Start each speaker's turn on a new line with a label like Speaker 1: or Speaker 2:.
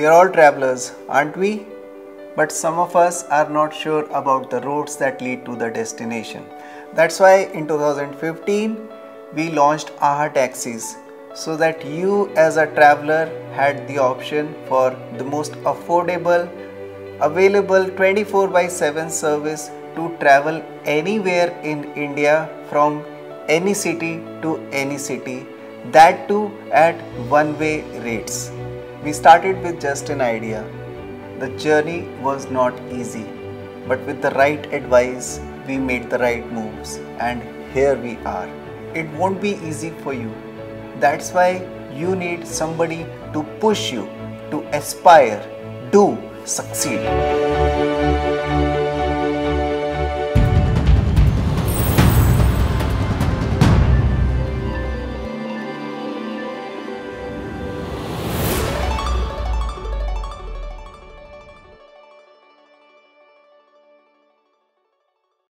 Speaker 1: We are all travelers, aren't we? But some of us are not sure about the roads that lead to the destination. That's why in 2015 we launched AHA Taxis, so that you as a traveler had the option for the most affordable, available 24/7 service to travel anywhere in India from any city to any city, that too at one-way rates. We started with just an idea. The journey was not easy, but with the right advice, we made the right moves, and here we are. It won't be easy for you. That's why you need somebody to push you to aspire, do, succeed.